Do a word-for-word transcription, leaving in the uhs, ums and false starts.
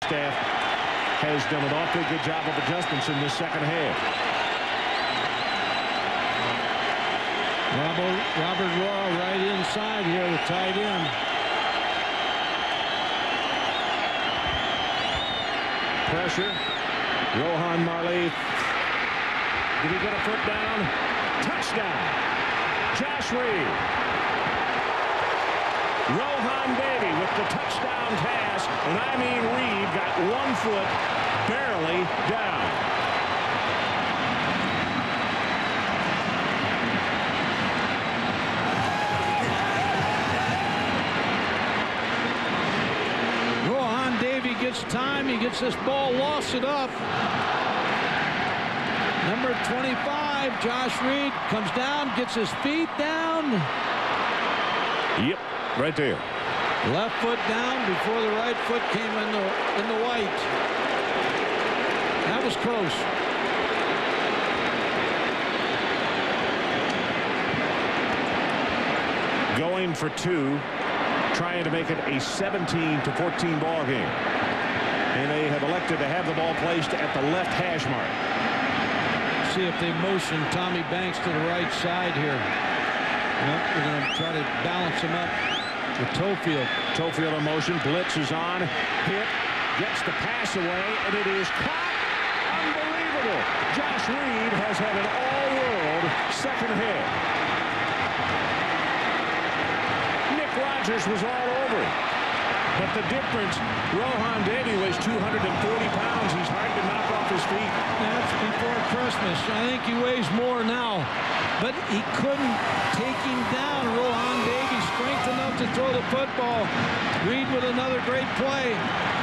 Staff has done an awfully good job of adjustments in this second half. Robert, Robert Royal right inside here, the tight end. Pressure. Rohan Marley. Did he get a foot down? Touchdown. Josh Reed. Rohan Davey with the touchdown pass, and I mean Reed got one foot barely down. Rohan Davey gets time. He gets this ball, lofts it up. Number twenty-five, Josh Reed, comes down, gets his feet down. Yep, right there. Left foot down before the right foot came in the in the white. That was close. Going for two, trying to make it a seventeen to fourteen ball game. And they have elected to have the ball placed at the left hash mark. See if they motion Tommy Banks to the right side here. Yep, we're going to try to balance him up with Tofield. Tofield in motion. Blitz is on. Hit. Gets the pass away, and it is caught. Unbelievable. Josh Reed has had an all-world second half. Nick Rogers was all over it. But the difference, Rohan Davey weighs two hundred forty pounds. He's hard to knock off his feet. That's before Christmas. I think he weighs more now. But he couldn't take him down. Rohan Davey strength enough to throw the football. Reed with another great play.